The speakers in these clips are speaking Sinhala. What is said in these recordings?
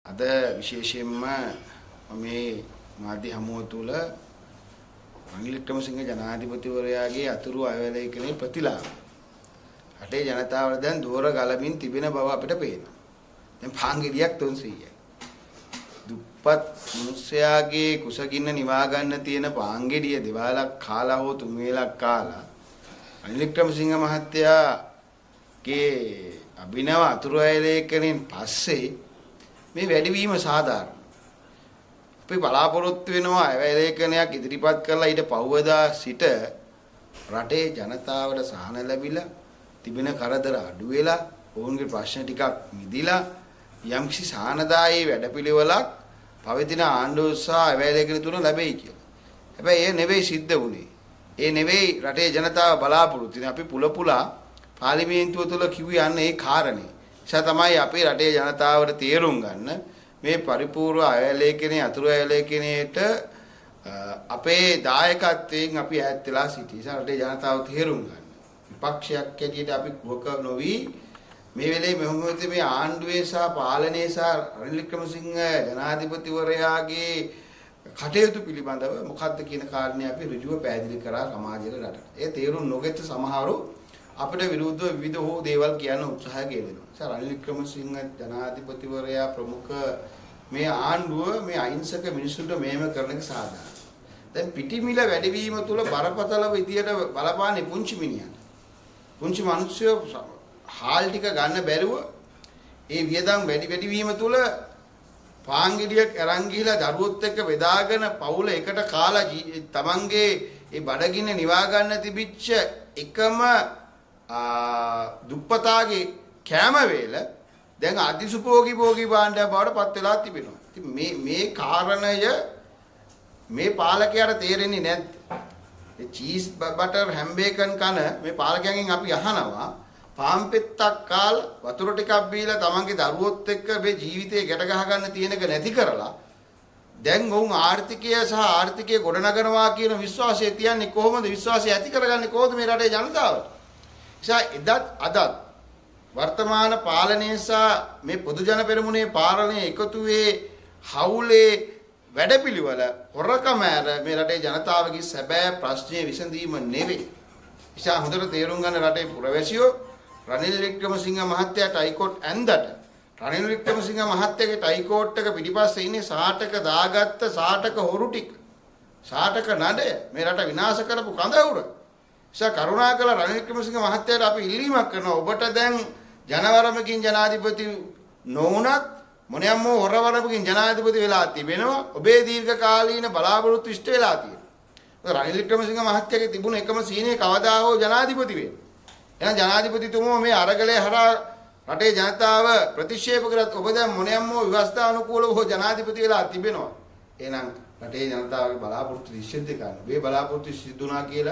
අද විශේෂයෙන්ම මේ මාධ්‍ය හමුව තුළ රනිල් වික්‍රමසිංහ ජනාධිපතිවරයාගේ අතුරු අයවැයකනේ ප්‍රතිලාභ. රටේ ජනතාවට දැන් දෝර ගලමින් තිබෙන බව අපිට පේනවා. දැන් පාංගෙඩියක් 300යි. දුප්පත් මිනිස්යාගේ කුසගින්න නිවා ගන්න තියෙන පාංගෙඩිය දෙවලක් කාලා හෝ තුන් වේලක් කාලා රනිල් වික්‍රමසිංහ මහත්තයාගේ අභිනව අතුරු අයවැයකෙන් පස්සේ මේ වැඩිවීම සාධාරණ. අපි බලාපොරොත්තු වෙනවා අයවැයකණයක් ඉදිරිපත් කරලා ඊට පහුවදා සිට රටේ ජනතාවට සහන ලැබිලා තිබෙන කරදර අඩු වෙලා ඔවුන්ගේ ප්‍රශ්න ටිකක් මිදිලා යම්කිසි සහනදායී වැඩපිළිවෙලක් පවතින ආණ්ඩුව සහ අයවැයකණ තුන ලැබෙයි කියලා. හැබැයි ඒ නෙවෙයි සිද්ධ වුණේ. ඒ නෙවෙයි රටේ ජනතාව බලාපොරොත්තු වෙන්නේ. අපි පුලපුලා පාර්ලිමේන්තුව තුළ කිව්වේ යන්නේ ඒ කාරණේ. නිසා තමයි අපේ රටේ ජනතාවට තේරුම් ගන්න මේ පරිපූර්ණ අයවැයකණේ අතුරු අයවැයකණේට අපේ දායකත්වයෙන් අපි ඈත් වෙලා සිටිනවා. රටේ ජනතාව තේරුම් ගන්න. විපක්ෂයක් ඇටියට අපි කුහක නොවි මේ වෙලේ මෙහෙම මේ ආණ්ඩුවේ සහ පාලනයේ සහ රනිල් වික්‍රමසිංහ ජනාධිපතිවරයාගේ කටයුතු පිළිබඳව මොකක්ද කියන කාරණේ අපි ඍජුව පැහැදිලි කරා සමාජයට රටට. ඒ තේරුම් නොගෙච්ච සමහරු අපිට විරුද්ධව විවිධ හෝ දේවල් කියන්න උත්සාහය ගෙනෙනවා. රනිල් වික්‍රමසිංහ ජනාධිපතිවරයා ප්‍රමුඛ මේ ආණ්ඩුව මේ අහිංසක මිනිසුන්ට මේව කරන එක සාධාරණයි. දැන් පිටිමිල වැඩිවීම තුළ බරපතල විදියට බලපාන්නේ පුංචි මිනිහට. පුංචි මිනිස්සු හාල් ටික ගන්න බැරුව ඒ වියදම් වැඩිවීම තුළ පාංගිඩියක් අරන් ගිහිලා දරුවොත් එක්ක බෙදාගෙන පවුල එකට කාලා තමන්ගේ ඒ බඩගින්න නිවා ගන්න තිබිච්ච එකම දුප්පතාගේ කැම වේල දැන් අදිසුපෝගී භාණ්ඩයක් බවට පත් වෙලා තිබෙනවා. ඉතින් මේ කාරණය මේ පාලකයාට තේරෙන්නේ නැද්ද? ඒ චීස් බටර් හැම්බේකන් කන මේ පාලකයන්ගෙන් අපි අහනවා පාන් පෙත්තක් කාලා වතුර ටිකක් බීලා තමන්ගේ දරුවොත් එක්ක මේ ජීවිතේ ගැට ගහ ගන්න තියෙන එක නැති කරලා දැන් වුන් ආර්ථිකය සහ ආර්ථිකය ගොඩනගනවා කියන විශ්වාසය තියන්නේ කොහොමද? විශ්වාසය ඇති කරගන්නේ කොහොමද මේ රටේ ජනතාවට? නිසා එදත් අදත් වර්තමාන පාලනය සහ මේ පොදු ජන පෙරමුණේ පාලනය එකතුවේ හවුලේ වැඩපිළිවෙල හොරකම ඇර මේ රටේ ජනතාවගේ සැබෑ ප්‍රශ්නයේ විසඳීම නෙවෙයි. නිසා හොඳට තේරුම් ගන්න රටේ පුරවැසියෝ රනිල් වික්‍රමසිංහ මහත්තයාට හයිකෝට් ඇන්දට රනිල් වික්‍රමසිංහ මහත්තයාගේ හයිකෝට් එක පිටිපස්සේ ඉන්නේ සාටක දාගත්ත සාටක හොරු ටික. සාටක නඩය මේ රට විනාශ කරපු කඳවුර. නිසා කරුණාකර රනිල් වික්‍රමසිංහ මහත්තයාට අපි ඉල්ලීමක් කරනවා ඔබට දැන් ජනවරමකින් ජනාධිපති නොවුනත් මොනියම් හොරවරමකින් ජනාධිපති වෙලා තිබෙනවා. ඔබේ දීර්ඝකාලීන බලාපොරොත්තු ඉෂ්ට වෙලා තියෙනවා. රනිල් වික්‍රමසිංහ මහත්තයාගේ තිබුණ එකම සීනේ කවදා හෝ ජනාධිපති වෙන්න. එහෙනම් ජනාධිපතිතුමෝ මේ අරගලේ හරහා රටේ ජනතාව ප්‍රතික්ෂේප කරත් ඔබ දැන් මොනියම් විවස්ථානුකූලව හෝ ජනාධිපති වෙලා තිබෙනවා. එහෙනම් රටේ ජනතාවගේ බලාපොරොත්තු ඉෂ්ට කරන්න. මේ බලාපොරොත්තු සිදුනා කියලා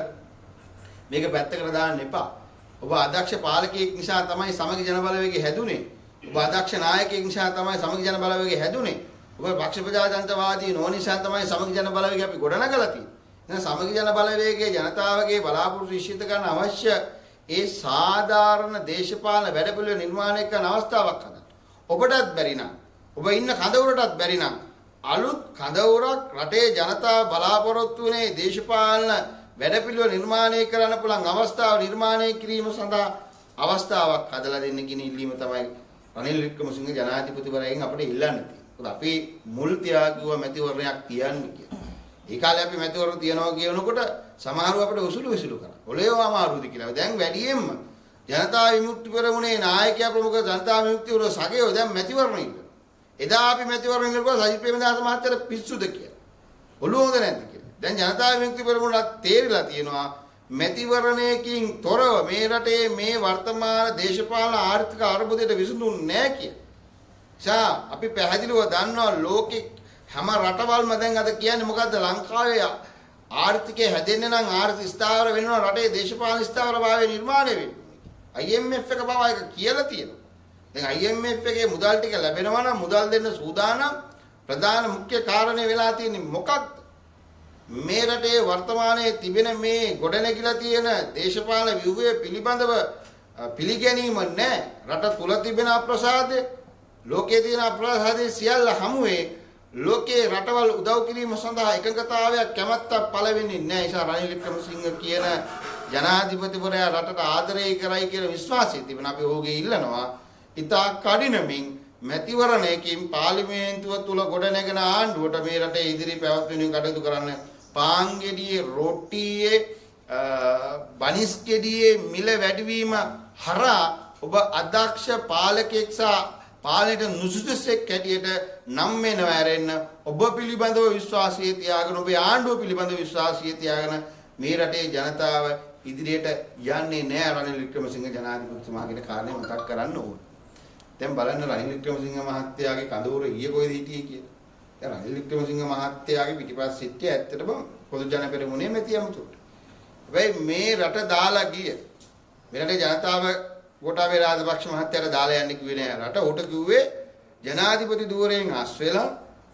මේක පැත්තකට දාන්න එපා. ඔබ අදක්ෂ පාලකයෙක් නිසා තමයි සමගි ජන බලවේගය හැදුනේ. ඔබ අදක්ෂ නායකයෙක් නිසා තමයි සමගි ජන බලවේගය හැදුනේ. ඔබ පක්ෂ ප්‍රජාතන්ත්‍රවාදී නොවන නිසා තමයි සමගි ජන බලවේගය අපි ගොඩනගලා තියෙන්නේ. එහෙනම් සමගි ජන බලවේගයේ ජනතාවගේ බලාපොරොත්තු ඉෂ්ට කරන්න අවශ්‍ය ඒ සාධාරණ දේශපාලන වැඩපිළිවෙළ නිර්මාණය කරන අවස්ථාවක් හදන්න. ඔබටත් බැරි නම් ඔබ ඉන්න කඳවුරටත් බැරි නම් අලුත් කඳවුරක් රටේ ජනතාව බලාපොරොත්තු වෙනේ දේශපාලන වැඩපිළිවෙළ නිර්මාණය කරන්න පුළුවන් අවස්ථාව නිර්මාණය කිරීම සඳහා අවස්ථාවක් හදලා දෙන්න කියන ඉල්ලීම තමයි රනිල් වික්‍රමසිංහ ජනාධිපතිවරයාගෙන් අපිට ඉල්ලන්න තියෙන්නේ. අපි මුල් තියාගුව මැතිවරණයක් තියන්නේ කියලා. ඒ කාලේ අපි මැතිවරණ තියනවා කියනකොට සමහරව අපිට උසුළු කරා. ඔලේව අමාරුද කියලා. දැන් වැඩියෙන්ම ජනතා විමුක්ති පෙරමුණේ නායකයා ප්‍රමුඛ ජනතා විමුක්ති වල සගයෝ දැන් මැතිවරණ ඉන්නවා. එදා අපි මැතිවරණ ඉන්නකොට සජිත් ප්‍රේමදාස මහත්තයාට පිස්සුද කියලා. ඔළුව හොඳ නැද්ද කියලා. දැන් ජනතා විමුක්ති පෙරමුණට තේරිලා තියෙනවා මැතිවරණයකින් තොරව මේ රටේ මේ වර්තමාන දේශපාලන ආර්ථික අර්බුදයට විසඳුම් නැහැ කියලා. අපි පැහැදිලිව දන්නවා ලෝකෙ හැම රටවල්ම දැන් අද කියන්නේ මොකද්ද ලංකාවේ ආර්ථිකය හැදෙන්න නම් ආර්ථික ස්ථාවර වෙනවා රටේ දේශපාලන ස්ථාවරභාවය නිර්මාණය වෙන්න. IMF එක බව එක කියලා තියෙනවා. දැන් IMF එකේ මුදල් ටික ලැබෙනවා නම් මුදල් දෙන්න සූදානම් ප්‍රධාන මුඛ්‍ය කාරණේ වෙලා තියෙන්නේ මොකක්ද? මේ රටේ වර්තමානයේ තිබෙන මේ ගොඩනැගිලා තියෙන දේශපාලන ව්‍යුහය පිළිබඳව පිළිගැනීම නැහැ. රට තුල තිබෙන අප්‍රසාදය ලෝකයේ තියෙන අප්‍රසාදයේ සියල්ල හමුවේ ලෝකේ රටවල් උදව් කිරීම සඳහා එකඟතාවයක් කැමැත්තක් පළවෙන්නේ නැහැ. ඒ නිසා රනිල් වික්‍රමසිංහ කියන ජනාධිපතිවරයා රටට ආදරය කරයි කියලා විශ්වාසය තිබෙන අපි ඔහුගේ ඉල්ලනවා. ඉතා කඩිනමින් මැතිවරණයකින් පාර්ලිමේන්තුව තුල ගොඩනැගෙන ආණ්ඩුවට මේ රටේ ඉදිරි පැවැත්මෙන් කටයුතු කරන්න පාන්ගෙඩියේ රොට්ටියේ බනිස් ගෙඩියේ මිල වැඩිවීම හරහා ඔබ අදක්ෂ පාලකෙක් සහ පාලනයට නුසුදුසෙක් හැටියට නම් වෙනව ඇරෙන්න ඔබ පිළිබඳව විශ්වාසය තියාගෙන ඔබේ ආණ්ඩුව පිළිබඳව විශ්වාසය තියාගෙන මේ රටේ ජනතාව ඉදිරියට යන්නේ නැහැ රනිල් වික්‍රමසිංහ ජනාධිපතිතුමා කියන කාරණේ මතක් කරන්න ඕනේ. දැන් බලන්න රනිල් වික්‍රමසිංහ මහත්තයාගේ කඳවුර ඊයේ කොහෙද හිටියේ කියලා. දැන් රනිල් වික්‍රමසිංහ මහත්තයාගේ පිටිපස්ස සිටියේ ඇත්තටම පොදු ජන පෙරමුණේ මැති අමුතුට. හැබැයි මේ රට දාලා ගිය මේ රටේ ජනතාව ගෝඨාභය රාජපක්ෂ මහත්තයාට දාලා යන්න කිව්වේ නෑ. රට උට කිව්වේ ජනාධිපති ධූරයෙන් අස් වෙලා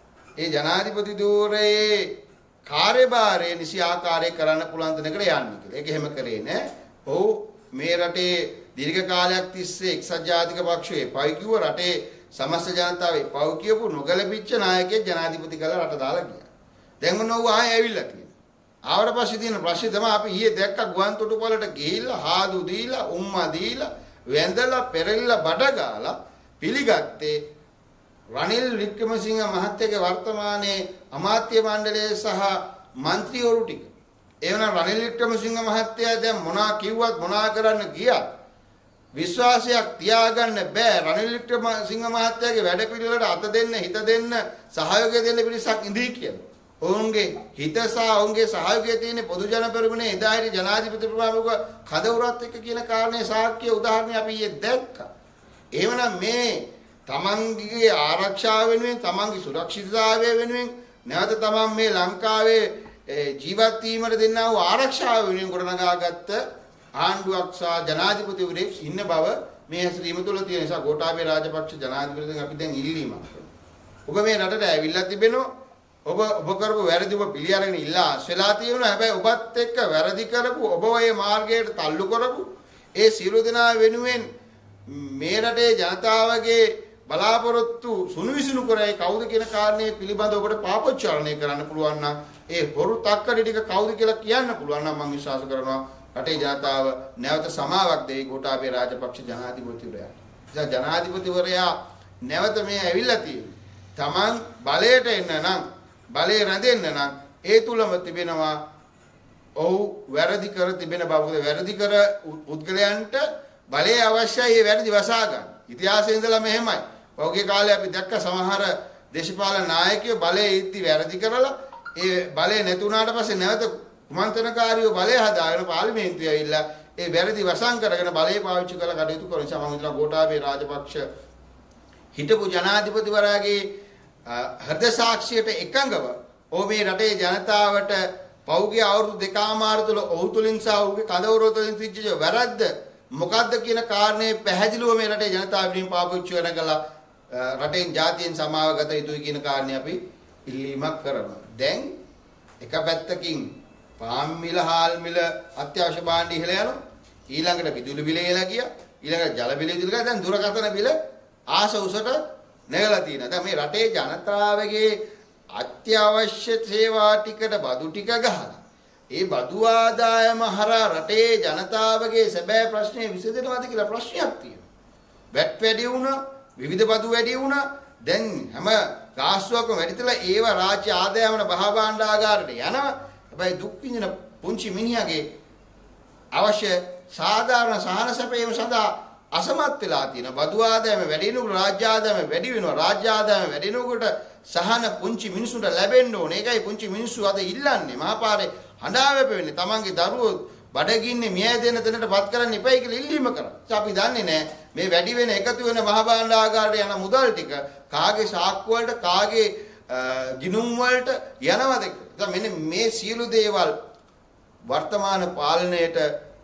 ඒ ජනාධිපති ධූරයේ කාර්යභාරය නිසි ආකාරයෙන් කරන්න පුළුවන් තැනකට යන්න කියලා. ඒක එහෙම කරේ නෑ. ඔව් මේ රටේ දීර්ඝ කාලයක් තිස්සේ එක්සත් ජාතික පක්ෂයේ පයි කිව්ව රටේ සමස්ත ජනතාවේ පව් කියපු නොගැලපිච්ච නායකයෙක් ජනාධිපති කළා රට දාලා ගියා. දැන් මොනව ආයෙ ඇවිල්ලා තියෙනවා. ආවට පස්සේ තියෙන ප්‍රශ්නේ තමයි අපි ඊයේ දැක්ක ගුවන් තොටුපළට ගිහිල්ලා හාදු දීලා උම්මා දීලා වැඳලා පෙරෙල්ලා බඩ ගාලා පිළිගත්තේ රනිල් වික්‍රමසිංහ මහත්තයාගේ වර්තමානයේ අමාත්‍ය මණ්ඩලයේ සහ മന്ത്രിවරු ටික. එවනම් රනිල් වික්‍රමසිංහ මහත්තයා දැන් මොනවා කිව්වත් මොනවා කරන්න ගියත් විශ්වාසයක් තියාගන්න බෑ. රනිල් වික්‍රමසිංහ මහත්තයාගේ වැඩ පිළිවෙලට අත දෙන්න හිත දෙන්න සහයෝගය දෙන්න පිරිසක් ඉඳී කියලා. ඔවුන්ගේ හිත සහ ඔවුන්ගේ සහයෝගය තියෙන පොදු ජන පෙරමුණේ එදායිරි ජනාධිපති ප්‍රමුඛ කදවුරත් එක්ක කියන කාරණේ සාක්ෂි උදාහරණයක් අපි ඊයේ දැක්කා. එහෙමනම් මේ තමන්ගේ ආරක්ෂාව වෙනුවෙන් තමන්ගේ සුරක්ෂිතතාවය වෙනුවෙන් නැවත තමන් මේ ලංකාවේ ජීවත් වීමට දෙන්නා වූ ආරක්ෂාව වෙනුවෙන් ගොඩනගාගත්ත ආණ්ඩුවක් සහ ජනාධිපතිවරයෙක් ඉන්න බව මේ හැසිරීම තුළ තියෙන නිසා ගෝඨාභය රාජපක්ෂ ජනාධිපතිතුමන් අපි දැන් ඉල්ලීමක් කරනවා. ඔබ මේ රටට ඇවිල්ලා තිබෙනවා. ඔබ කරපු වැරදි ඔබ පිළි අරගෙන ඉල්ලා අස්වැලා තියෙනවා. හැබැයි ඔබත් එක්ක වැරදි කරපු ඔබ ඔය මාර්ගයට තල්ලු කරපු ඒ සියලු දෙනා වෙනුවෙන් මේ රටේ ජනතාවගේ බලාපොරොත්තු සුණුවිසුණු කරයි කවුද කියන කාරණේ පිළිබඳව ඔබට පාපොච්චාරණය කරන්න පුළුවන් නම් ඒ හොරු තක්කඩි ටික කවුද කියලා කියන්න පුළුවන් නම් මම විශ්වාස කරනවා රටේ ජනතාව නැවත සමාවක් දෙයි ගෝඨාභය රාජපක්ෂ ජනාධිපතිවරයාට. ඉතින් ජනාධිපතිවරයා නැවත මේ ඇවිල්ලා තියෙන්නේ. Taman බලයට එන්න නම් බලේ රැඳෙන්න නම් ඒ තුලම තිබෙනවා ඔහු වැරදි කර තිබෙන බව. මොකද වැරදි කර පුද්ගලයන්ට බලය අවශ්‍යයි ඒ වැරදි වසා ගන්න. ඉතිහාසයේ ඉඳලා මෙහෙමයි. පෞගේ කාලේ අපි දැක්ක සමහර දේශපාලන නායකයෝ බලයේ ඉද්දි වැරදි කරලා ඒ බලය නැතුණාට පස්සේ නැවත කුමන්ත්‍රණකාරීව බලය හදාගෙන පාර්ලිමේන්තුවේ ඇවිල්ලා ඒ වැරදි වසන් කරගෙන බලය පාවිච්චි කරලා කටයුතු කරන නිසා මම හිතනවා ගෝඨාභය රාජපක්ෂ හිටපු ජනාධිපතිවරයාගේ හෘද සාක්ෂියට එකඟව ඔහු මේ රටේ ජනතාවට පෞගේ අවුරුදු දෙකමාර තුළ ඔහු තුලින් සහ ඔහුගේ කඳවුර තුලින් සිද්ධ වැරද්ද මොකද්ද කියන කාරණේ පැහැදිලිව මේ රටේ ජනතාව විසින් පාවිච්චි කරනකලා රටෙන් ජාතියෙන් සමාව ගත යුතුයි කියන කාරණේ අපි ඉල්ලීමක් කරනවා. දැන් එක පැත්තකින් පාම් මිල හාල් මිල අත්‍යවශ්‍ය භාණ්ඩ ඉහළ යනවා. ඊළඟට විදුලි බිල ඉහළ ගියා. ඊළඟට ජල බිල ඉහළ ගියා. දැන් දුරකථන බිල ආස උසට නැගලා තියෙනවා. දැන් මේ රටේ ජනතාවගේ අත්‍යවශ්‍ය සේවා ටිකට බදු ටික ගහලා ඒ බදු ආදායම හරහා රටේ ජනතාවගේ සැබෑ ප්‍රශ්නේ විසඳෙනවද කියලා ප්‍රශ්නයක් තියෙනවා. වැට් වැඩි වුණා, විවිධ බදු වැඩි වුණා. දැන් හැම ගාස්තුවක්ම වැඩිතලා ඒව රාජ්‍ය ආදායමන භාණ්ඩාගාරයට යනවා. හැබැයි දුක් විඳින පුංචි මිනිහාගේ අවශ්‍ය සාධාරණ සහන සැපයීම සඳහා අසමත් වෙලා තියෙන බදු ආදායම වැඩි වෙනකොට රාජ්‍ය ආදායම වැඩි වෙනවා. රාජ්‍ය ආදායම වැඩි වෙනකොට සහන පුංචි මිනිසුන්ට ලැබෙන්න ඕනේ. ඒකයි පුංචි මිනිස්සු අද ඉල්ලන්නේ මහපාරේ හඬා වැපෙන්නේ. තමන්ගේ දරුවෝ බඩගින්නේ මිය දෙන තැනටපත් කරන්න එපයි කියලා ඉල්ලීම කරා. අපි දන්නේ නැහැ මේ වැඩි වෙන එකතු වෙන මහ භාණ්ඩාගාරයට යන මුදල් ටික කාගේ සාක්කු වලට කාගේ ගිණුම් වලට යනවද කියලා. මෙන්න මේ සියලු දේවල් වර්තමාන පාලනයට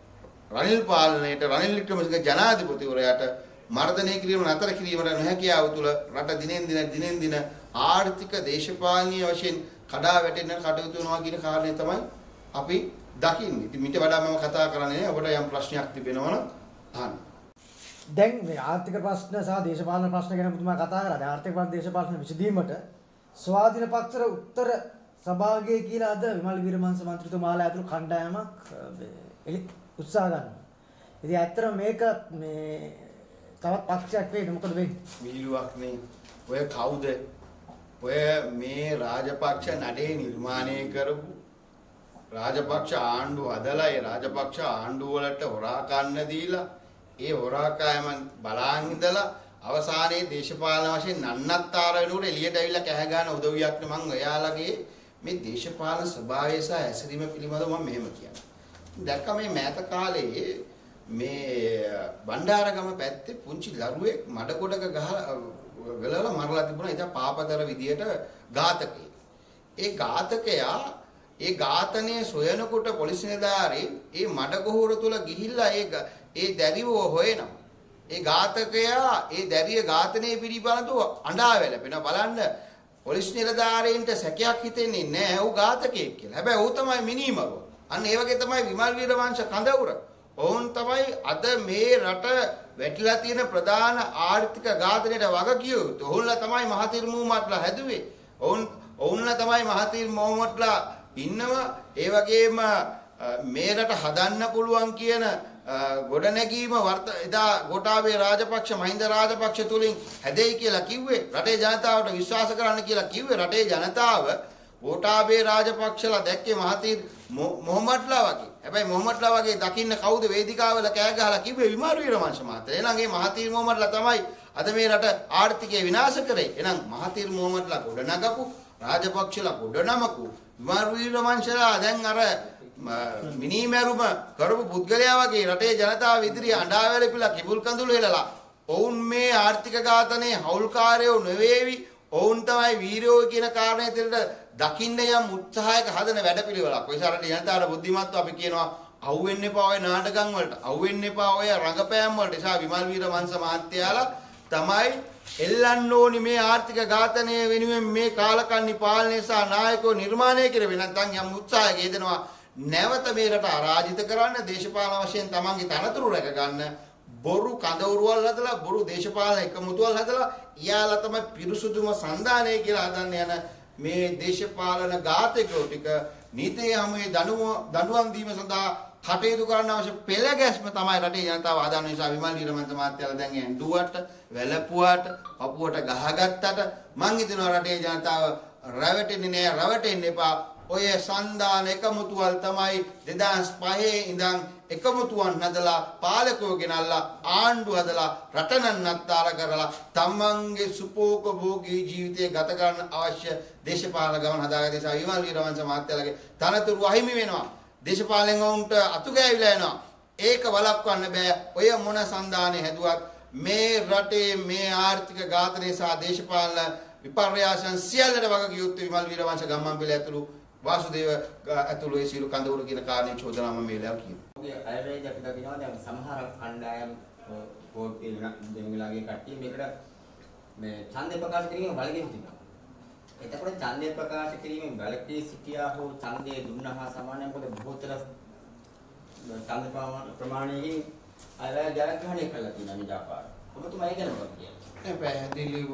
රනිල් වික්‍රමසිංහ ජනාධිපතිවරයාට මර්ධනය කිරීම නතර කිරීමට නොහැකියාව තුළ රට දිනෙන් දින ආර්ථික දේශපාලනීය වශයෙන් කඩා වැටෙන්න කටයුතු වෙනවා කියන කාරණේ තමයි අපි දකින්නේ. ඉතින් මීට වඩා මම කතා කරන්නේ නැහැ. ඔබට යම් ප්‍රශ්නයක් තිබෙනවා නම් අහන්න. දැන් මේ ආර්ථික ප්‍රශ්න සහ දේශපාලන ප්‍රශ්න ගැන පුතුමා කතා කරා. දැන් ආර්ථික ප්‍රශ්න දේශපාලන විසඳීමට ස්වාධීන පක්ෂර උත්තර සභාවකයේ කියලා අද විමල් වීරවංශ මන්ත්‍රීතුමාලා ඇතුළු කණ්ඩායමක් උත්සාහ ගන්නවා. ඉතින් ඇත්තටම මේක මේ තවත් පක්ෂයක් වේද මොකද වෙන්නේ? විහිළුවක් නේ. ඔය කවුද? ඔය මේ රාජපක්ෂ නඩේ නිර්මාණය කරපු රාජපක්ෂ ආණ්ඩුව හදලා ඒ රාජපක්ෂ ආණ්ඩුව වලට හොරා කන්න දීලා ඒ හොරා කෑම බලාන් ඉඳලා අවසානයේ දේශපාලන වශයෙන් නන්නත්තර වෙනකොට එළියට ඇවිල්ලා කැහ ගන්න උදවියක් නේ මම ඔයාලගේ මේ දේශපාලන ස්වභාවය සහ ඇසරීම පිළිබඳව මම මෙහෙම කියනවා. දැක්ක මේ මෑත කාලේ මේ බණ්ඩාරගම පැත්තේ පුංචි දරුවෙක් මඩ ගොඩක ගලලා මරලා තිබුණා. ඒක පාපතර විදියට ඝාතකයෙක්. ඒ ඝාතකයා ඒ ඝාතනය සොයනකොට පොලිස් නිලධාරී ඒ මඩගොහුර තුල ගිහිල්ලා ඒ දැරිව හොයනවා. ඒ ඝාතකයා ඒ දැරිය ඝාතනයේ පිළිබඳව අඬා වැළපෙනවා. බලන්න පොලිස් නිලධාරීන්ට සැකයක් හිතෙන්නේ නැහැ ඌ ඝාතකයෙක් කියලා. හැබැයි ඌ තමයි මිනිමරුවා. අන්න ඒ වගේ තමයි විමල් වීරවංශ කඳවුර. ඔවුන් තමයි අද මේ රට වැටිලා තියෙන ප්‍රධාන ආර්ථික ඝාතනයට වග කිය යුතු. ඔවුන්ලා තමයි මහතිර් මොහොමඩ්ලා හැදුවේ. ඔවුන්ලා තමයි මහතිර් මොහොමඩ්ලා ඉන්නවා. ඒ වගේම මේ රට හදන්න පුළුවන් කියන ගොඩනැගීම එදා ගෝඨාභය රාජපක්ෂ මහින්ද රාජපක්ෂ තුලින් හැදෙයි කියලා කිව්වේ. රටේ ජනතාවට විශ්වාස කරන්න කියලා කිව්වේ. රටේ ජනතාව ගෝඨාභය රාජපක්ෂලා දැක්කේ මහතිර් මොහොමඩ්ලා වගේ. හැබැයි මොහොමඩ්ලා වගේ දකින්න කවුද වේදිකාවල කෑ ගහලා කිව්වේ? විමල් වීරවංශ මහත්තයා. එහෙනම් මේ මහතිර් මොහොමඩ්ලා තමයි අද මේ රට ආර්ථිකය විනාශ කරේ. එහෙනම් මහතිර් මොහොමඩ්ලා ගොඩනගපු රාජපක්ෂලා ගොඩනමකු විමල් වීරවංශලා දැන් අර මිනිමැරුම කරපු පුද්ගලයා වගේ රටේ ජනතාව ඉදිරියේ අඬා වැළපිලා කිඹුල් කඳුළු හෙලලා ඔවුන් මේ ආර්ථික ඝාතනයේ හවුල්කාරයෝ නෙවෙවි ඔවුන් තමයි වීරයෝ කියන කාරණේ දෙලට දකින්න යම් උත්සාහයක හදන වැඩපිළිවෙලක්. ඔය සරණ ජනතාවට බුද්ධිමත්ව අපි කියනවා අහුවෙන්න එපා ඔය නාටකම් වලට. අහුවෙන්න එපා ඔය රංගපෑම් වලට. ඒසා විමල් වීරවංශ මහත්තයාලා තමයි එල්ලන්න ඕනි මේ ආර්ථික ඝාතනය වෙනුවෙන් මේ කාලකන්ණි පාලනය සහ නායකයෝ නිර්මාණය කරවෙ නැත්නම් යම් උත්සාහයක යෙදෙනවා නැවත මේ රට අරාජිත කරන්න දේශපාලන වශයෙන් තමන්ගේ තනතුරු රැක ගන්න බොරු කඳවුරුවල් හදලා බොරු දේශපාලන එකමුතුවල් හදලා යාලා තමයි පිරිසුදුම සන්දානය කියලා හදන්න යන මේ දේශපාලන ඝාතකයෝ ටික නීතිය හැමේ දඬුවම් දීම සඳහා කටයුතු කරන්න අවශ්‍ය පෙළ ගැස්ම තමයි රටේ ජනතාව හදන්න නිසා විමල් වීරවංශ මහත්තයාලා දැන් ඇඬුවට වැළපුවාට පපුවට ගහගත්තට මං හිතනවා රටේ ජනතාව රැවටෙන්නේ නෑ රැවටෙන්න එපා. ඔය සන්දාන එකමුතුවල් තමයි 2005 ඉඳන් එකමුතුවන් හදලා පාලකයෝ ගෙනල්ලා ආණ්ඩු හදලා රට නන්නත්තර කරලා තමන්ගේ සුපෝකභෝගී ජීවිතය ගත කරන්න අවශ්‍ය දේශපාලන ගමන හදාගන්න නිසා විමල් වීරවංශ මහත්තයාලගේ තනතුරු අහිමි වෙනවා. දේශපාලෙන් වුන්ට අතු ගෑවිලා යනවා. ඒක වළක්වන්න බෑ. ඔය මොන සන්දානේ හැදුවත් මේ රටේ මේ ආර්ථික ඝාතනය සහ දේශපාලන විපර්යාසයන් සියල්ලට වග කිය යුත්තේ විමල් වීරවංශ ගම්මන්පිල ඇතුළු වාසුදේව ඇතුළු ඒ සියලු කඳවුරු කියන කාරණේ චෝදනාම මේ වෙලාව කියනවා. ඔගේ අයවැය අපි දකිනවා දැන් සමහර කණ්ඩායම් කෝට්ටේ දෙමළගේ කට්ටිය මේකට මේ ඡන්දය ප්‍රකාශ කිරීම වලගෙන සිටිනවා. එතකොට ඡන්දය ප්‍රකාශ කිරීමෙන් වැළකී සිටියා හෝ ඡන්දය දුන්නා සමානයි මොකද බොහෝතර ඡන්ද ප්‍රමාණයකින් අයවැය ජයග්‍රහණය කළා තියෙනවා නිදාපාර. ඔබතුමා ඒක ගැන මොකක්ද කියන්නේ? පැහැදිලිව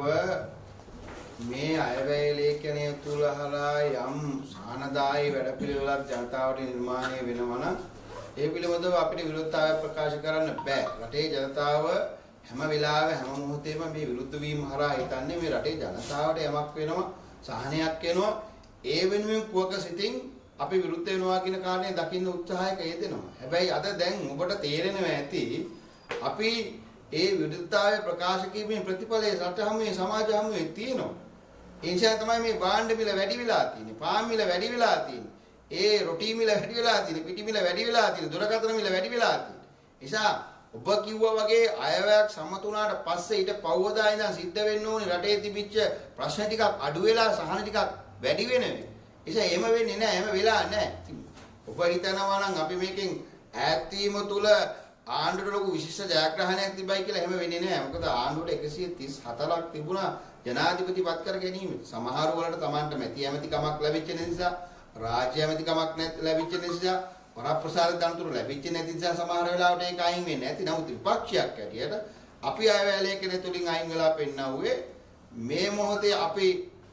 මේ අයවැය ලේඛනය තුල හලා යම් සානදායි වැඩපිළිවෙලක් ජනතාවට නිර්මාණය වෙනවා නම් ඒ පිළිබඳව අපිට විරුද්ධතාවය ප්‍රකාශ කරන්න බෑ. රටේ ජනතාව හැම වෙලාවෙම හැම මොහොතේම මේ විරුද්ධ වීම හරහා හිතන්නේ මේ රටේ ජනතාවට යමක් වෙනවා සහනයක් වෙනවා ඒ වෙනුවෙන් කුවක සිතින් අපි විරුද්ධ වෙනවා කියන කාරණේ දකින්න උත්සාහයක යෙදෙනවා. හැබැයි අද දැන් ඔබට තේරෙනවා ඇති අපි ඒ විරුද්ධතාවය ප්‍රකාශ කිරීමේ ප්‍රතිඵලයේ රට හැමේ සමාජ හැමේ තියෙනවා. ඒ නිසා තමයි මේ භාණ්ඩ මිල වැඩි වෙලා තියෙන්නේ. පාන් මිල වැඩි වෙලා තියෙන්නේ. ඒ රොටි මිල වැඩි වෙලා තියෙන්නේ. පිටි මිල වැඩි වෙලා තියෙන්නේ. දුරකථන මිල වැඩි වෙලා තියෙන්නේ. නිසා ඔබ කිව්වා වගේ අයවැයක් සම්මතුණාට පස්සේ ඊට පවවදා ඉඳන් සිද්ධ වෙන්න ඕනේ රටේ තිබිච්ච ප්‍රශ්න ටිකක් අඩු වෙලා සහන ටිකක් වැඩි වෙනවා. නිසා එහෙම වෙන්නේ නැහැ. එහෙම වෙලා නැහැ. ඔබ හිතනවා නම් අපි මේකෙන් ඈත් වීම තුල ආණ්ඩුවට ලොකු විශිෂ්ට ජයග්‍රහණයක් තිබයි කියලා එහෙම වෙන්නේ නැහැ. මොකද ආණ්ඩුවට 134ක් තිබුණා ජනාධිපති පත් කර ගැනීම. සමහර වලට Tamanට මැති ඇමතිකමක් ලැබිච්ච නිසා, රාජ්‍ය ඇමතිකමක් ලැබිච්ච නිසා, වරප්‍රසාද දන්තුරු ලැබිච්ච නැති නිසා සමහර වෙලාවට ඒක අයින් වෙන්නේ නැති. නමුත් විපක්ෂයක් ඇටියට අපි අයවැලේකනේ තුලින් අයින් වෙලා පෙන්නවුවේ මේ මොහොතේ අපි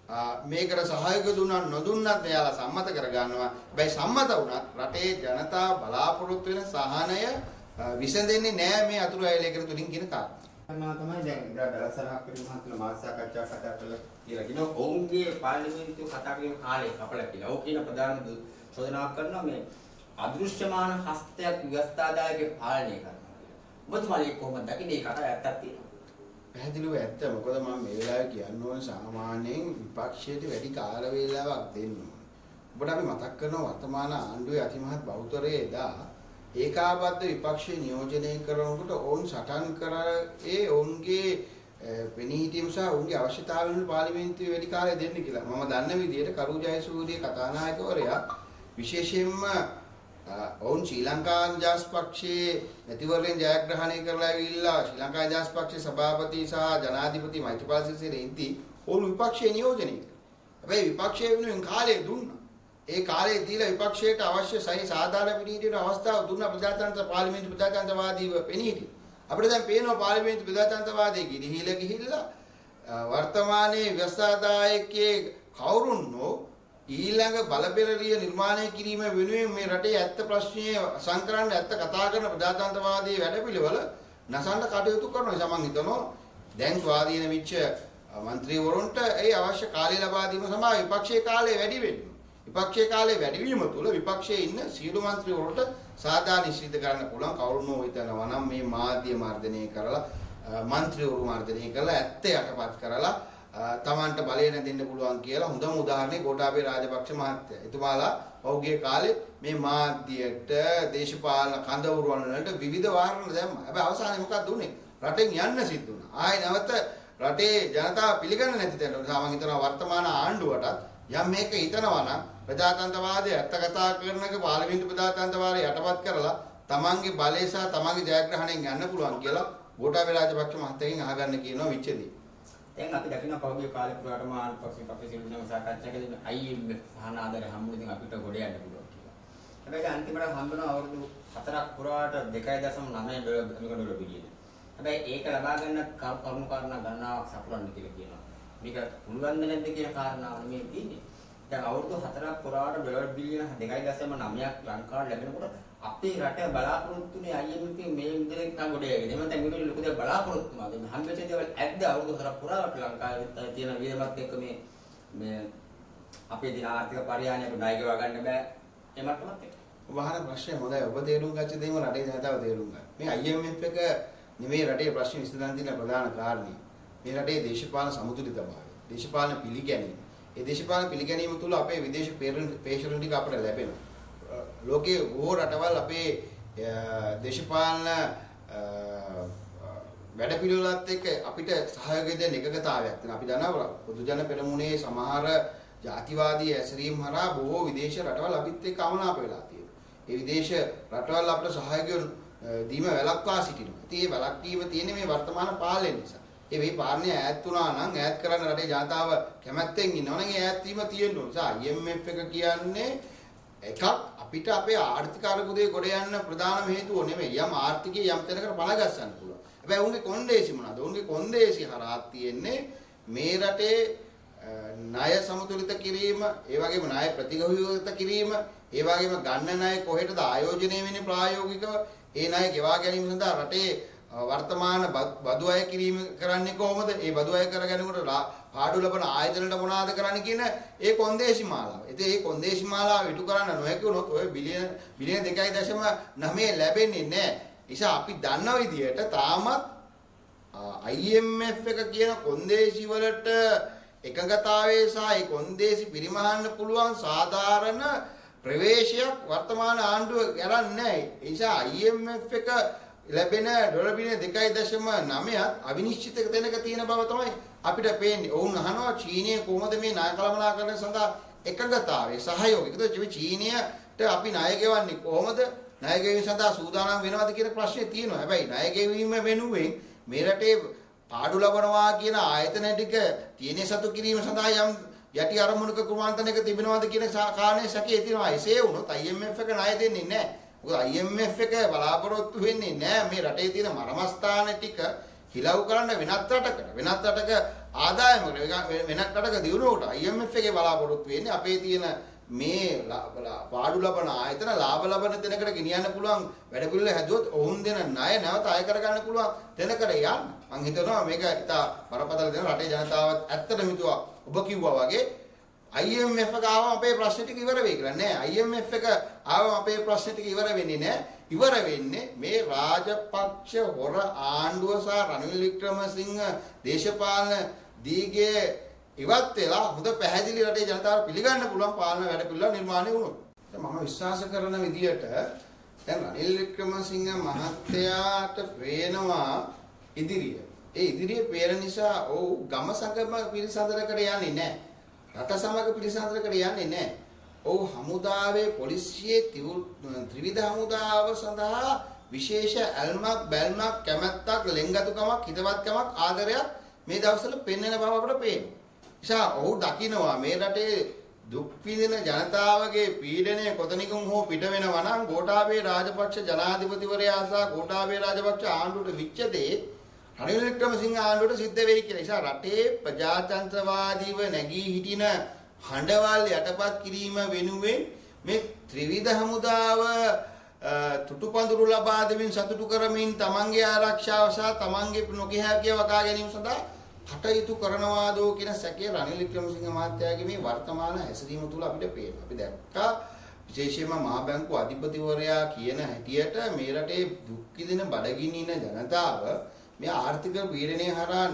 මේකට සහයෝගය දුන්නා නොදුන්නත් එයාලා සම්මත කරගන්නවා. හැබැයි සම්මත වුණත් රටේ ජනතාව බලාපොරොත්තු වෙන සහනය විසඳෙන්නේ නැහැ මේ අතුරු අයවැලේකන තුලින් කියන කාරණා. මම තමයි දැන් දලසරහක් පිළිබඳව මාස සාකච්ඡා කතා කළා කියලා කියනවා. ඔවුන්ගේ පාර්ලිමේන්තුව කතා කරන කාලේ කපලා කියලා. ඔව් කියන ප්‍රධාන චෝදනාවක් කරනවා මේ අදෘශ්‍යමාන හස්තයක් ව්‍යවස්ථාදායකේ පාලනය කරනවා කියලා. ඔබතුමාලා ඒක කොහොමද දකින්නේ? ඒ කතාව ඇත්තක් තියෙනවා. පැහැදිලිව ඇත්ත. මොකද මම මේ වෙලාවේ කියන්න ඕන සාමාන්‍යයෙන් විපක්ෂයට වැඩි කාල වේලාවක් දෙන්න ඕන. ඔබට අපි මතක් කරනවා වර්තමාන ආණ්ඩුවේ අතිමහත් බහුතරය එදා ඒකාබද්ධ විපක්ෂය නියෝජනය කරනකොට ඔවුන් සටන් කරේ ඔවුන්ගේ වෙනී හිටීම සහ ඔවුන්ගේ අවශ්‍යතාවයන් පාර්ලිමේන්තුවේ වැඩි කාලය දෙන්න කියලා. මම දන්න විදිහට කරු ජයසූරිය කතානායකවරයා විශේෂයෙන්ම ඔවුන් ශ්‍රී ලංකා නිදහස් පක්ෂයේ මැතිවරණයෙන් ජයග්‍රහණය කරලා ඇවිල්ලා ශ්‍රී ලංකා නිදහස් පක්ෂයේ සභාපති සහ ජනාධිපති මෛත්‍රීපාල සිරිසේන ඉඳි ඔවුන් විපක්ෂයේ නියෝජනය කළා. හැබැයි විපක්ෂය වෙනුවෙන් කාලය දුන්නා. ඒ කාලේ දීලා විපක්ෂයට අවශ්‍ය සාධාරණ පිළිහිටින අවස්ථාව දුන්නා ප්‍රජාතන්ත්‍ර පාර්ලිමේන්තු ප්‍රජාතන්ත්‍රවාදීව පෙනීටි. අපිට දැන් පේනවා පාර්ලිමේන්තු ප්‍රජාතන්ත්‍රවාදයේ ගිහිලා වර්තමානයේ ව්‍යවස්ථාදායකයේ කවුරුන්නෝ ඊළඟ බලපෙරළිය නිර්මාණය කිරීම වෙනුවෙන් මේ රටේ ඇත්ත ප්‍රශ්නයේ සංකරන්න ඇත්ත කතා කරන ප්‍රජාතන්ත්‍රවාදී වැඩපිළිවෙල නැසන්න කටයුතු කරනවා. සමන් හිතනවා දැන් ස්වාධීන වෙච්ච മന്ത്രിවරුන්ට ඒ අවශ්‍ය කාලය ලබා දීම සඳහා විපක්ෂයේ කාලය වැඩි වෙනවා. විපක්ෂයේ කාලේ වැඩි වීම තුළ විපක්ෂයේ ඉන්න සියලු മന്ത്രിවරුන්ට සාධාරණ නිශ්චිත කරන්න පුළුවන්. කවුරුනෝ හිතනවා නම් මේ මාධ්‍ය මර්ධනය කරලා മന്ത്രിවරු මර්ධනය කරලා ඇත්ත යටපත් කරලා තමන්ට බලය නැදෙන්න පුළුවන් කියලා හොඳම උදාහරණේ ගෝඨාභය රාජපක්ෂ මහත්තයා. එතුමාලා පෞද්ගලික කාලේ මේ මාධ්‍යයට දේශපාලන කඳවුරුන් වලට විවිධ වාරණ දැම්මා. හැබැයි අවසානයේ මොකක්ද උනේ? රටෙන් යන්න සිද්ධ වුණා. ආයේ නැවත රටේ ජනතාව පිළිගන්නේ නැති තැනට මම හිතනවා වර්තමාන ආණ්ඩුවටත් යම් මේක හිතනවා නම් ප්‍රජාතන්ත්‍රවාදය ඇත්ත කතා කරනක පාර්ලිමේන්තු ප්‍රජාතන්ත්‍රවාදය යටපත් කරලා තමන්ගේ බලය සහ තමන්ගේ ජයග්‍රහණයෙන් යන්න පුළුවන් කියලා ගෝඨාභය රාජපක්ෂ මහත්තයගෙන් අහගන්න කියනවා විච්ඡේදී. දැන් අපි දකින්න පෞද්ගලික කාලේ පුරාටම ආණ්ඩුපක්ෂ පක්ෂ සිල්ජන සාකච්ඡා කරලා IMF සහන ආධාර හම්බුනේ අපිට ගොඩ යන්න පුළුවන් කියලා. හැබැයි අන්තිමට හම්බුන අවුරුදු 4ක් පුරාට 2.9 ඩොලර් බිලියන. හැබැයි ඒක ලබා ගන්න කරුණු කාරණා ගණනාවක් සපුරන්න කියලා කියනවා. මේක පුළුවන් නැද්ද කියන කාරණාව නෙමෙයි තියෙන්නේ. දැන් අවුරුදු 4ක් පුරාට ඩොලර් බිලියන 2.9ක් ලංකාවට ලැබෙනකොට අපේ රට බලාපොරොත්තුනේ IMF මේ විදිහට ගොඩ යන්නේ. එහෙනම් දැන් මේකට ලොකු දෙයක් බලාපොරොත්තු වෙනවා. දැන් හම්බෙච්ච දේවල් ඇද්ද අවුරුදු 4ක් පුරාට ලංකාවේ තියෙන වියදමත් එක්ක මේ අපේ දින ආර්ථික පරිහානිය අපිට ණය ගෙවා ගන්න බෑ. ඒ මට්ටමත් එක්ක. වහන ප්‍රශ්නේ හොඳයි. ඔබ තේරුම් ගච්ච දේම රටේ ජනතාව තේරුම් ගන්න. මේ IMF එක නෙමෙයි රටේ ප්‍රශ්න විසඳන්න තියෙන ප්‍රධාන කාරණේ. මේ රටේ දේශපාලන සමතුලිතභාවය. දේශපාලන පිළිගැනීම. ඒ දේශපාලන පිළිගැනීම තුළ අපේ විදේශ පේශන ටික අපිට ලැබෙනවා. ලෝකයේ බොහෝ රටවල් අපේ දේශපාලන වැඩපිළිවෙලත් එක්ක අපිට සහයෝගය දෙන්න එකගතාවයක් තියෙනවා. අපි දන්නවා පොදු ජන පෙරමුණේ සමහර ජාතිවාදී ඇසරීම් හරහා බොහෝ විදේශ රටවල් අපිත් එක්ක අමනාප වෙලා තියෙනවා. ඒ විදේශ රටවල් අපිට සහයෝගය දීම වැළක්වා සිටිනවා. ඉතින් මේ වැළක්වීම තියෙන්නේ මේ වර්තමාන පාලනය නිසා. ඒ වෙයි පාලනය ඈත් වුණා නම් ඈත් කරන්න රටේ ජනතාව කැමැත්තෙන් ඉන්නවා නම් ඒ ඈත් වීම තියෙන්න ඕන. IMF එක කියන්නේ එකක් අපිට අපේ ආර්ථික අර්බුදේ ගොඩ යන්න ප්‍රධානම හේතුව නෙමෙයි. යම් ආර්ථිකයේ යම් තැනකට පණ ගස්සන්න පුළුවන්. හැබැයි උන්ගේ කොන්දේසි මොනවාද? උන්ගේ කොන්දේසි හරහා තියෙන්නේ මේ රටේ ණය සමතුලිත කිරීම, ඒ වගේම ණය ප්‍රතිග්‍රහීත කිරීම, ඒ වගේම ගන්න ණය කොහෙටද ආයෝජනය වෙන්නේ ප්‍රායෝගිකව? ඒ ණය ගෙවා ගැනීම සඳහා රටේ වර්තමාන බදු අය කිරීම කරන්නේ කොහොමද? ඒ බදු අය කරගන්නකොට පාඩු ලබන ආයතනවල මොනවාද කරන්න කියන ඒ කොන්දේසි මාලාව. ඉතින් මේ කොන්දේසි මාලාව ඉටු කරන්න නොහැකි වුණොත් ඔය බිලියන 2.9 ලැබෙන්නේ නැහැ. නිසා අපි දන්න විදිහට තාමත් IMF එක කියන කොන්දේසි වලට එකඟතාවයේ සහ ඒ කොන්දේසි පිරිමහන්න පුළුවන් සාධාරණ ප්‍රවේශයක් වර්තමාන ආණ්ඩුව කරන්නේ නැහැ. ඒ නිසා IMF එක ලැබෙන ඩොලර් බිලියන 2.9ත් අවිනිශ්චිත තැනක තියෙන බව තමයි අපිට පේන්නේ. ඔවුන් අහනවා චීනය කොහොමද මේ ණය කළමනාකරණය සඳහා එකඟතාවයේ සහයෝගය. ඒකද චීනයට අපි ණය ගෙවන්නේ කොහොමද? ණය ගෙවීම සඳහා සූදානම් වෙනවද කියන ප්‍රශ්නේ තියෙනවා. හැබැයි ණය ගෙවීම වෙනුවෙන් මේ රටේ පාඩු ලබනවා කියන ආයතන ටික තියෙන සතු කිරීම සඳහා යම් යටි අරමුණක කුමාන්තනයක තිබෙනවද කියන කාරණේ සැකේ තියෙනවා. එසේ වුණොත් IMF එක ණය දෙන්නේ නැහැ. මොකද IMF එක බලාපොරොත්තු වෙන්නේ නැහැ මේ රටේ තියෙන මරමස්ථාන ටික හිලව් කරන්න වෙනත් රටක ආදායමකට වෙනත් රටක දියුණුවට IMF එකේ බලාපොරොත්තු වෙන්නේ අපේ තියෙන මේ පාඩු ලබන ආයතන ලාභ ලබන තැනකට ගෙනියන්න පුළුවන් වැඩ පිළිවෙල හැදුවොත් ඔවුන් දෙන ණය නැවත අය කර ගන්න පුළුවන් තැනකට යන්න. මම හිතනවා මේක ඉතා බරපතල දෙන රටේ ජනතාවත් ඇත්තටම හිතුවා ඔබ කිව්වා වගේ IMF එක ආවම අපේ ප්‍රශ්න ටික ඉවර වෙයි කියලා නෑ. IMF එක ආවම අපේ ප්‍රශ්න ටික ඉවර වෙන්නේ නෑ. ඉවර වෙන්නේ මේ රාජපක්ෂ හොර ආණ්ඩුව සහ රනිල් වික්‍රමසිංහ දේශපාලන දීගේ ඉවත් වෙලා හොඳ පැහැදිලි රටේ ජනතාවට පිළිගන්න පුළුවන් පාලන වැඩ පිළිවෙල නිර්මාණය වුණොත්. මම විශ්වාස කරන විදිහට දැන් රනිල් වික්‍රමසිංහ මහත්තයාට පේනවා ඉදිරිය. ඒ ඉදිරිය පේන නිසා ඔව් ගම සංගම පිළිසඳරකට යන්නේ නැහැ. රට සමග පිළිසඳරකට යන්නේ නැහැ. ඔව් හමුදාවේ පොලිසියේ ත්‍රිවිධ හමුදාව සඳහා විශේෂ ඇල්මක් බැල්මක් කැමැත්තක් ලෙන්ගතුකමක් හිතවත්කමක් ආදරයක් මේ දවස්වල පෙන්වන බව අපට පේනවා. නිසා ඔහු දකිනවා මේ රටේ දුක් විඳින ජනතාවගේ පීඩනය කොතනිකුම් හෝ පිට වෙනවා නම් ගෝඨාභය රාජපක්ෂ ජනාධිපතිවරයා සහ ගෝඨාභය රාජපක්ෂ ආණ්ඩුවට විච්ච දේ රනිල් වික්‍රමසිංහ ආණ්ඩුවට සිද්ධ වෙයි කියලා. නිසා රටේ ප්‍රජාතන්ත්‍රවාදීව නැගී හිටින හඬවල් යටපත් කිරීම වෙනුවෙන් මේ ත්‍රිවිධ හමුදාව තුටුපඳුරු ලබා දෙමින් සතුටු කරමින් තමන්ගේ ආරක්ෂාව සහ තමන්ගේ නොකියහැකිය වකා ගැනීම සඳහා කටයුතු කරනවාදෝ කියන සැකය රනිල් වික්‍රමසිංහ මහත්තයාගේ මේ වර්තමාන හැසිරීම තුළ අපිට පේනවා. අපි දැක්කා විශේෂයෙන්ම මහා බැංකුව අධිපතිවරයා කියන හැටියට මේ රටේ දුක් විඳින බඩගිනින ජනතාව මේ ආර්ථික පීඩනය හරහා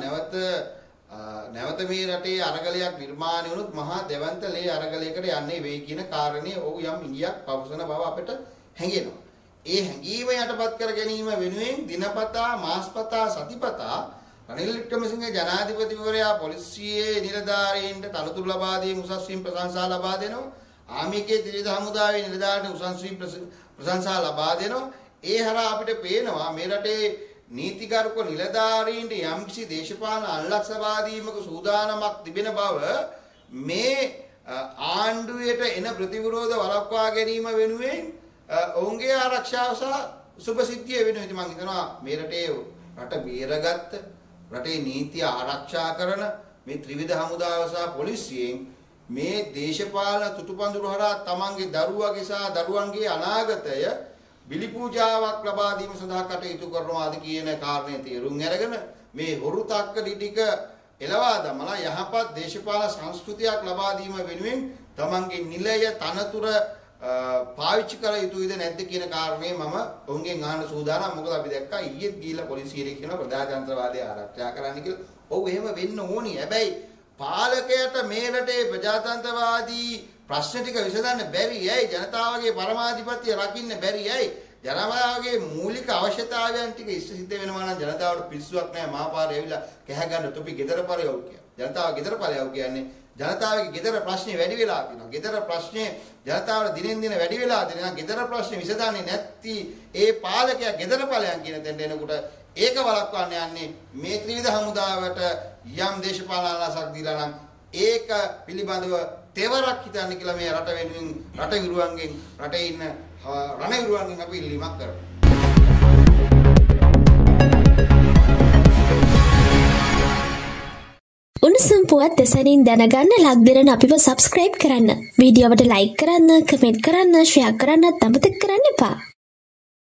නැවත මේ රටේ අරගලයක් නිර්මාණය වුණොත් මහා දෙවන්ත ලේ අරගලයකට යන්නේ වෙයි කියන කාරණේ ඔහු යම් ඉඟියක් පවසන බව අපිට හැඟෙනවා. ඒ හැඟීම යටපත් කර ගැනීම වෙනුවෙන් දිනපතා මාසපතා සතිපතා රනිල් වික්‍රමසිංහ ජනාධිපතිවරයා පොලිසියේ නිලධාරීන්ට තනතුරු ලබා දීම උසස් වීම ප්‍රශංසා ලබා දෙනවා. ආමිකේ ත්‍රිවිධ හමුදාවේ නිලධාරීන්ට උසස් වීම ප්‍රශංසා ලබා දෙනවා. ඒ හරහා අපිට පේනවා මේ රටේ නීතිගරුක නිලධාරීන්ට යම්කිසි දේශපාලන අල්ලස් ලබා දීමක සූදානමක් තිබෙන බව මේ ආණ්ඩුවේට එන ප්‍රතිවිරෝධ වළක්වා ගැනීම වෙනුවෙන් ඔවුන්ගේ ආරක්ෂාව සහ සුභසිද්ධිය වෙනුවෙන් ඉතින් මම හිතනවා මේ රටේ රට බේරගත්ත රටේ නීතිය ආරක්ෂා කරන මේ ත්‍රිවිධ හමුදාව සහ පොලිසියෙන් මේ දේශපාලන තුටුපඳුරු හරහා තමන්ගේ දරුවගේ සහ දරුවන්ගේ අනාගතය බිලි පූජාවක් ලබා දීම සඳහා කටයුතු කරනවාද කියන කාරණේ තේරුම් අරගෙන මේ හොරු තක්ක ඩිටික එලවා දමලා යහපත් දේශපාලන සංස්කෘතියක් ලබා දීම වෙනුවෙන් තමන්ගේ නිලය තනතුර පාවිච්චි කර යුතුයිද නැද්ද කියන කාරණේ මම ඔවුන්ගෙන් අහන්න සූදානම්. මොකද අපි දැක්කා ඊයේත් ගිහිල්ලා පොලිසියට කියන ප්‍රජාතන්ත්‍රවාදය ආරක්ෂා කරන්න කියලා. ඔව් එහෙම වෙන්න ඕනි. හැබැයි පාලකයට මේ රටේ ප්‍රජාතන්ත්‍රවාදී ප්‍රශ්න ටික විසඳන්න බැරි ඇයි? ජනතාවගේ පරමාධිපත්‍ය රකින්න බැරි ඇයි? ජනතාවගේ මූලික අවශ්‍යතාවයන් ටික ඉෂ්ට සිද්ධ වෙනවා නම් ජනතාවට පිස්සුවක් නැහැ. මහපාරේ ඇවිල්ලා කැහ ගන්න තොපි ගෙදර පරයව කියන. ජනතාව ගෙදර පරයව කියන්නේ ජනතාවගේ ගෙදර ප්‍රශ්නේ වැඩි වෙලා තියෙනවා. ගෙදර ප්‍රශ්නේ ජනතාවට දිනෙන් දින වැඩි වෙලා තියෙනවා. ගෙදර ප්‍රශ්නේ විසඳන්නේ නැති ඒ පාලකයා ගෙදර ඵලයන් කියන තැනට එනකොට ඒක වළක්වන්න යන්නේ මේ ත්‍රිවිධ හමුදාවට යම් දේශපාලන අලසක් දීලා නම් ඒක පිළිබඳව තෙවරක් හිතන්න කියලා මේ රට වෙනුවෙන් රට විරුවන්ගෙන් රටේ ඉන්න රණ විරුවන්ගෙන් අපි ඉල්ලීමක් කරනවා. උණුසුම් පුවත් දෙසනින් දැනගන්න ලක්දිරන අපිව සබස්ක්‍රයිබ් කරන්න. වීඩියෝවට ලයික් කරන්න, කමෙන්ට් කරන්න, ෂෙයා කරන්නත් අමතක කරන්න එපා.